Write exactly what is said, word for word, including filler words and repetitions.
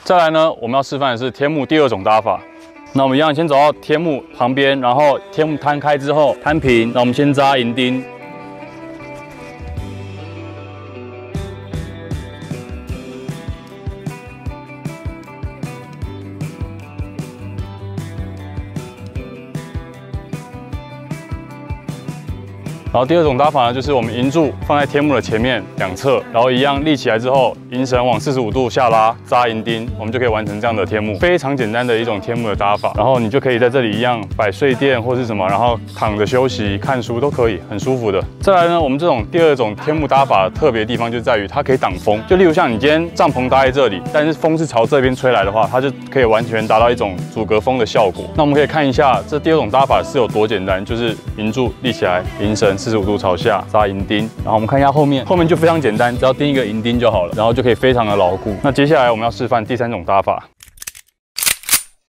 再来呢，我们要示范的是天幕第二种搭法。那我们一样先走到天幕旁边，然后天幕摊开之后摊平，那我们先扎银钉。 然后第二种搭法呢，就是我们银柱放在天幕的前面两侧，然后一样立起来之后，银绳往四十五度下拉，扎银钉，我们就可以完成这样的天幕，非常简单的一种天幕的搭法。然后你就可以在这里一样摆睡垫或是什么，然后躺着休息、看书都可以，很舒服的。再来呢，我们这种第二种天幕搭法的特别地方就在于它可以挡风，就例如像你今天帐篷搭在这里，但是风是朝这边吹来的话，它就可以完全达到一种阻隔风的效果。那我们可以看一下这第二种搭法是有多简单，就是银柱立起来，银绳。 四十五度朝下扎银钉，然后我们看一下后面，后面就非常简单，只要钉一个银钉就好了，然后就可以非常的牢固。那接下来我们要示范第三种搭法，